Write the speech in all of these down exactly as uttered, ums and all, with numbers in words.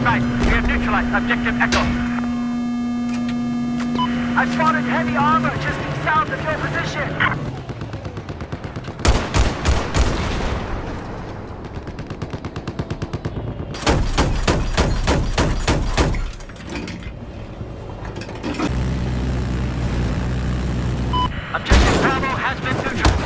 Right, we have neutralized Objective Echo. I spotted heavy armor just south of your position. Objective Bravo has been neutralized.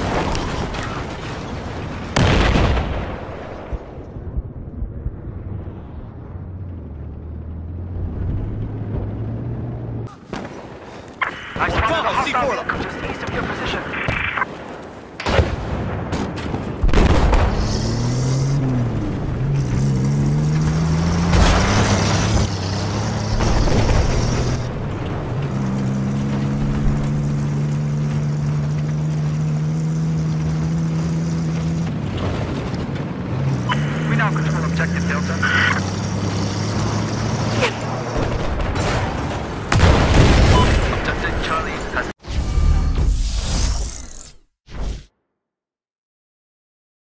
I spotted a hostile vehicle just east of your position.